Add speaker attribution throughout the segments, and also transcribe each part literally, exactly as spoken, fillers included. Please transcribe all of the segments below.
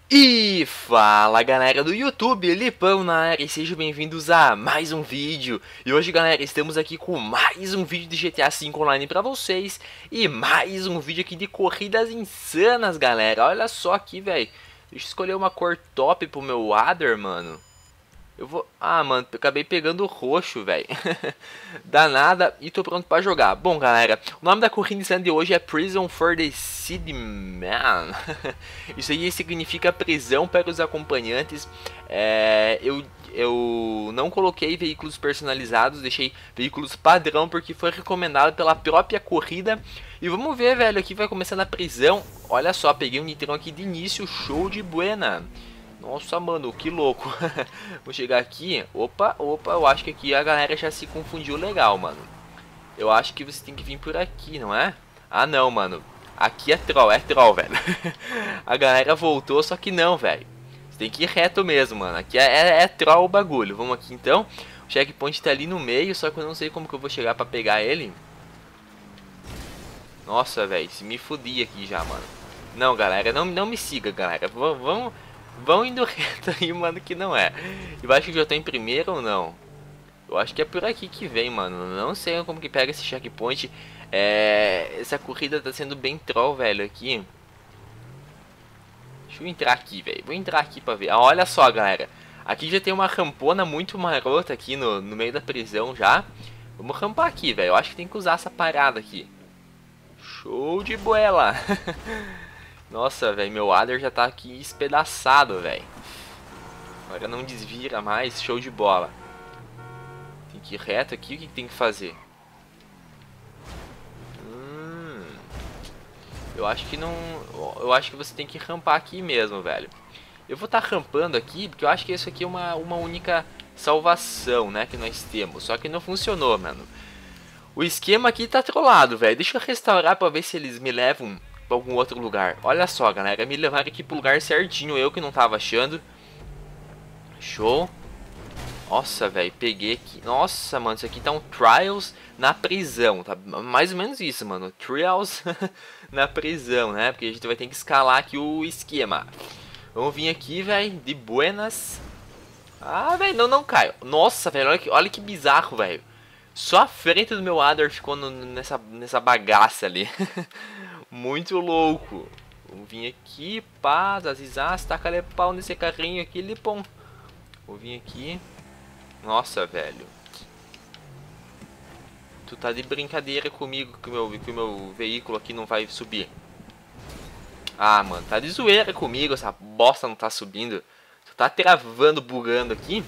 Speaker 1: E fala galera do YouTube, Lipão na área e sejam bem-vindos a mais um vídeo. E hoje galera, estamos aqui com mais um vídeo de G T A cinco Online pra vocês. E mais um vídeo aqui de corridas insanas galera, olha só aqui velho. Deixa eu escolher uma cor top pro meu Adder, mano. Eu vou... Ah, mano, acabei pegando o roxo, velho. Danada e tô pronto pra jogar. Bom, galera, o nome da corrida insana de hoje é Prison for the Seed Man. Isso aí significa prisão para os acompanhantes. É... Eu... Eu não coloquei veículos personalizados, deixei veículos padrão porque foi recomendado pela própria corrida. E vamos ver, velho, aqui vai começar na prisão. Olha só, peguei um nitrão aqui de início, show de buena. Nossa, mano, que louco. Vou chegar aqui. Opa, opa, eu acho que aqui a galera já se confundiu legal, mano. Eu acho que você tem que vir por aqui, não é? Ah, não, mano. Aqui é troll, é troll, velho. A galera voltou, só que não, velho. Você tem que ir reto mesmo, mano. Aqui é, é, é troll o bagulho. Vamos aqui, então. O checkpoint tá ali no meio, só que eu não sei como que eu vou chegar pra pegar ele. Nossa, velho, se me fudi aqui já, mano. Não, galera, não, não me siga, galera. V vamos... Vão indo reto aí, mano, que não é. Eu acho que já tô em primeiro ou não? Eu acho que é por aqui que vem, mano. Não sei como que pega esse checkpoint. É... Essa corrida tá sendo bem troll, velho, aqui. Deixa eu entrar aqui, velho. Vou entrar aqui pra ver. Ah, olha só, galera. Aqui já tem uma rampona muito marota aqui no, no meio da prisão já. Vamos rampar aqui, velho. Eu acho que tem que usar essa parada aqui. Show de bola. Nossa, velho, meu Adder já tá aqui espedaçado, velho. Agora não desvira mais, show de bola. Tem que ir reto aqui, o que, que tem que fazer? Hum, eu acho que não... Eu acho que você tem que rampar aqui mesmo, velho. Eu vou estar tá rampando aqui, porque eu acho que isso aqui é uma, uma única salvação, né, que nós temos. Só que não funcionou, mano. O esquema aqui tá trollado, velho. Deixa eu restaurar pra ver se eles me levam pra algum outro lugar. Olha só, galera, me levaram aqui pro lugar certinho, eu que não tava achando. Show. Nossa, velho, peguei aqui. Nossa, mano, isso aqui tá um Trials na prisão, tá? Mais ou menos isso, mano. Trials na prisão, né? Porque a gente vai ter que escalar aqui o esquema. Vamos vir aqui, velho, de buenas. Ah, velho, não, não caio. Nossa, velho, olha que, olha que bizarro, velho. Só a frente do meu Adder ficou no, nessa, nessa bagaça ali. Muito louco. Vamos vir aqui, pá, zazizaz, taca-lhe pau nesse carrinho aqui, lipom. Vou vir aqui. Nossa, velho. Tu tá de brincadeira comigo que o meu, que o meu veículo aqui não vai subir. Ah, mano, tá de zoeira comigo, essa bosta não tá subindo. Tu tá travando, bugando aqui.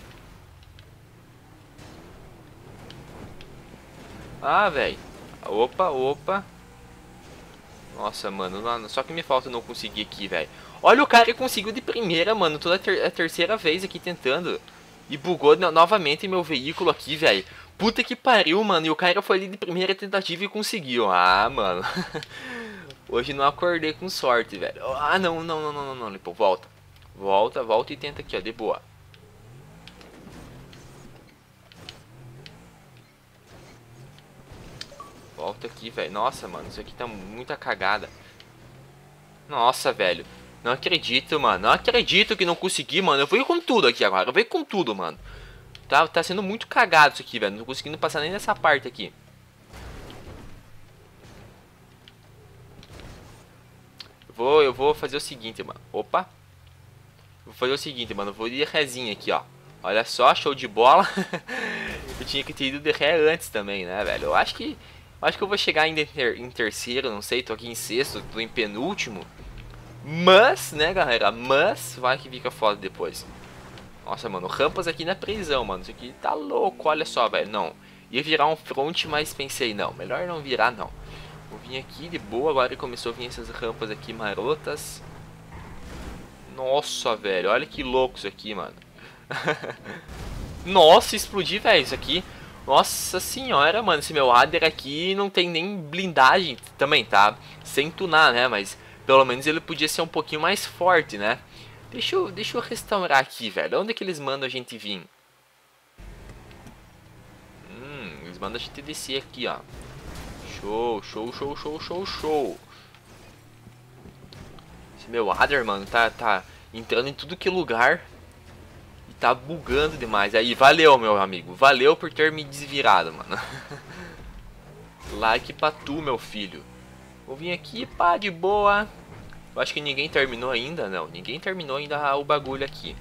Speaker 1: Ah, velho. Opa, opa. Nossa, mano, só que me falta não conseguir aqui, velho. Olha o cara que conseguiu de primeira, mano. Toda a, ter a terceira vez aqui tentando. E bugou no novamente meu veículo aqui, velho. Puta que pariu, mano. E o cara foi ali de primeira tentativa e conseguiu. Ah, mano. Hoje não acordei com sorte, velho. Ah, não, não, não, não, não, não. Volta. Volta, volta e tenta aqui, ó. De boa. Volta aqui, velho. Nossa, mano, isso aqui tá muita cagada. Nossa, velho. Não acredito, mano. Não acredito que não consegui, mano. Eu vou ir com tudo aqui agora. Eu vou ir com tudo, mano. Tá, tá sendo muito cagado isso aqui, velho. Não tô conseguindo passar nem nessa parte aqui. Eu vou, eu vou fazer o seguinte, mano. Opa. Vou fazer o seguinte, mano. Eu vou ir de rezinha aqui, ó. Olha só, show de bola. Eu tinha que ter ido de ré antes também, né, velho? Eu acho que... Acho que eu vou chegar ainda em, ter, em terceiro, não sei, tô aqui em sexto, tô em penúltimo. Mas, né, galera, mas vai que fica foda depois. Nossa, mano, rampas aqui na prisão, mano, isso aqui tá louco, olha só, velho, não. Ia virar um front, mas pensei, não, melhor não virar, não. Vou vir aqui de boa, agora começou a vir essas rampas aqui marotas. Nossa, velho, olha que louco isso aqui, mano. Nossa, explodi, velho, isso aqui. Nossa senhora, mano, esse meu Adder aqui não tem nem blindagem também, tá? Sem tunar, né? Mas pelo menos ele podia ser um pouquinho mais forte, né? Deixa eu, deixa eu restaurar aqui, velho. Onde é que eles mandam a gente vir? Hum, eles mandam a gente descer aqui, ó. Show, show, show, show, show, show. Esse meu Adder, mano, tá, tá... entrando em tudo que é lugar. E tá bugando demais. Aí, valeu, meu amigo. Valeu por ter me desvirado, mano. Like pra tu, meu filho. Vou vir aqui, pá, de boa. Eu acho que ninguém terminou ainda. Não, ninguém terminou ainda o bagulho aqui.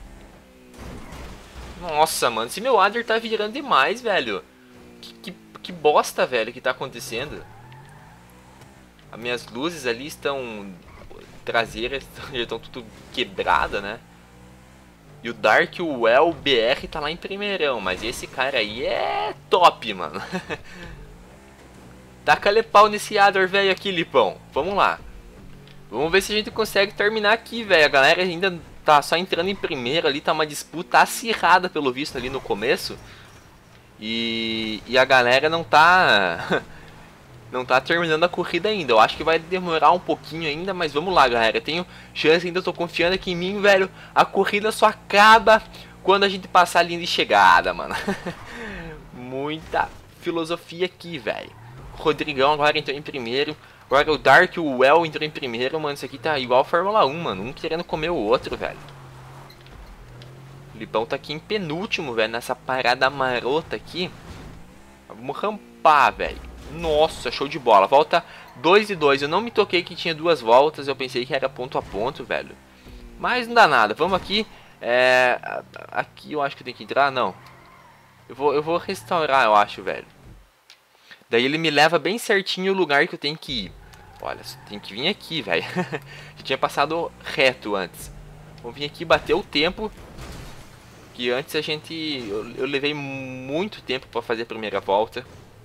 Speaker 1: Nossa, mano. Esse meu Adder tá virando demais, velho. Que, que, que bosta, velho, que tá acontecendo. As minhas luzes ali estão... traseiras já estão tudo quebrada, né? E o Dark Well B R tá lá em primeirão. Mas esse cara aí é top, mano. Taca-lhe pau nesse Adder, velho, aqui, Lipão. Vamos lá. Vamos ver se a gente consegue terminar aqui, velho. A galera ainda tá só entrando em primeiro ali. Tá uma disputa acirrada, pelo visto, ali no começo. E, e a galera não tá... não tá terminando a corrida ainda. Eu acho que vai demorar um pouquinho ainda, mas vamos lá, galera. Eu tenho chance ainda, eu tô confiando aqui em mim, velho. A corrida só acaba quando a gente passar a linha de chegada, mano. Muita filosofia aqui, velho. Rodrigão agora entrou em primeiro. Agora o Dark Well entrou em primeiro, mano. Isso aqui tá igual a Fórmula um, mano. Um querendo comer o outro, velho. O Lipão tá aqui em penúltimo, velho. Nessa parada marota aqui. Vamos rampar, velho. Nossa, show de bola. Volta dois e dois. Eu não me toquei que tinha duas voltas. Eu pensei que era ponto a ponto, velho. Mas não dá nada. Vamos aqui. É... Aqui eu acho que tem que entrar. Não. Eu vou, eu vou restaurar, eu acho, velho. Daí ele me leva bem certinho o lugar que eu tenho que ir. Olha, tem que vir aqui, velho. Eu tinha passado reto antes. Vamos vir aqui bater o tempo. Que antes a gente... Eu, eu levei muito tempo pra fazer a primeira volta.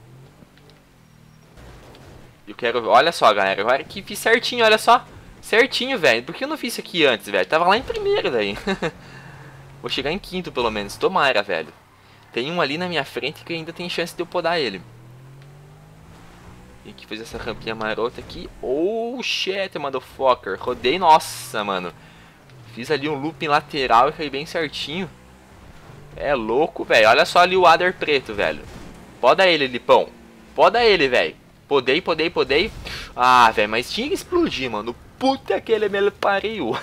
Speaker 1: Eu quero... Olha só, galera. Agora que fiz certinho, olha só. Certinho, velho. Por que eu não fiz isso aqui antes, velho? Tava lá em primeiro, daí. Vou chegar em quinto, pelo menos. Tomara, velho. Tem um ali na minha frente que ainda tem chance de eu podar ele. E que fez essa rampinha marota aqui. Oh, shit, motherfucker. Rodei, nossa, mano. Fiz ali um looping lateral e caí bem certinho. É louco, velho. Olha só ali o Adder preto, velho. Poda ele, Lipão. Poda ele, velho. Podei, podei, podei. Ah, velho, mas tinha que explodir, mano. Puta que ele me pariu.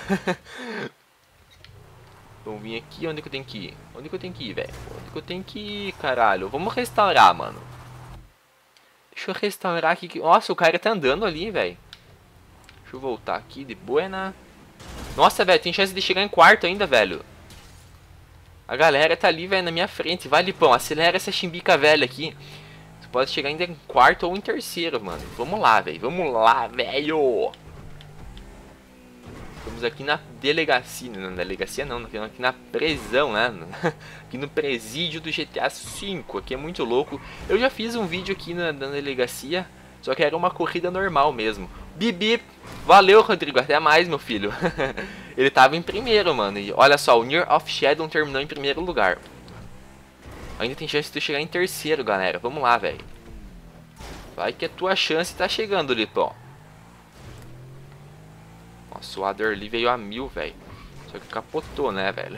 Speaker 1: Vamos vir aqui. Onde que eu tenho que ir? Onde que eu tenho que ir, velho? Onde que eu tenho que ir, caralho? Vamos restaurar, mano. Deixa eu restaurar aqui. Nossa, o cara tá andando ali, velho. Deixa eu voltar aqui de buena. Nossa, velho, tem chance de chegar em quarto ainda, velho. A galera tá ali, velho, na minha frente. Vai, Lipão, acelera essa chimbica velha aqui. Você pode chegar ainda em quarto ou em terceiro, mano. Vamos lá, velho. Vamos lá, velho. Estamos aqui na delegacia. Não, na delegacia não, aqui na prisão, né? Aqui no presídio do G T A cinco. Aqui é muito louco. Eu já fiz um vídeo aqui na, na delegacia. Só que era uma corrida normal mesmo. Bibi, valeu, Rodrigo. Até mais, meu filho. Ele tava em primeiro, mano. E olha só, o Near of Shadow terminou em primeiro lugar. Ainda tem chance de tu chegar em terceiro, galera. Vamos lá, velho. Vai que a tua chance tá chegando, Lipão. Nossa, o Adder ali veio a mil, velho. Só que capotou, né, velho?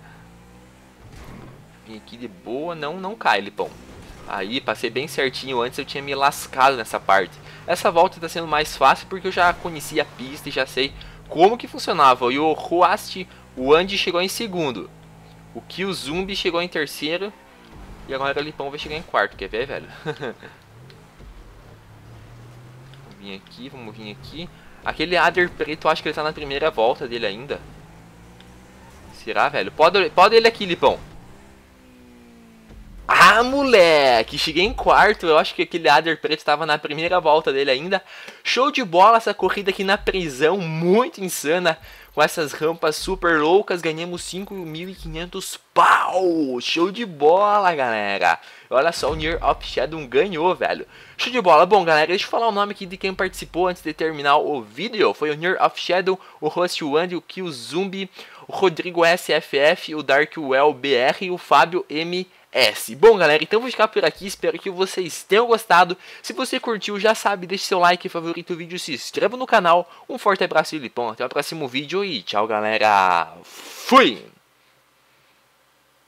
Speaker 1: Vim aqui de boa. Não, não cai, Lipão. Aí, passei bem certinho. Antes eu tinha me lascado nessa parte. Essa volta tá sendo mais fácil porque eu já conhecia a pista e já sei como que funcionava. E o Ruast, o Andy chegou em segundo. O Killzumbi chegou em terceiro. E agora o Lipão vai chegar em quarto. Quer ver, velho? Vamos vir aqui, vamos vir aqui. Aquele Adder preto, eu acho que ele tá na primeira volta dele ainda. Será, velho? Pode, pode ele aqui, Lipão. Ah, moleque! Cheguei em quarto. Eu acho que aquele Adder preto estava na primeira volta dele ainda. Show de bola essa corrida aqui na prisão. Muito insana. Com essas rampas super loucas. Ganhamos cinco mil e quinhentos pau. Show de bola, galera. Olha só, o Near of Shadow ganhou, velho. Show de bola. Bom, galera, deixa eu falar o nome aqui de quem participou antes de terminar o vídeo. Foi o Near of Shadow, o Host One, o Killzumbi, o Rodrigo S F F, o Dark Well B R e o Fábio M S. Bom, galera, então vou ficar por aqui. Espero que vocês tenham gostado. Se você curtiu, já sabe, deixe seu like, favorito o vídeo, se inscreva no canal. Um forte abraço e Lipão. Até o próximo vídeo e tchau, galera. Fui!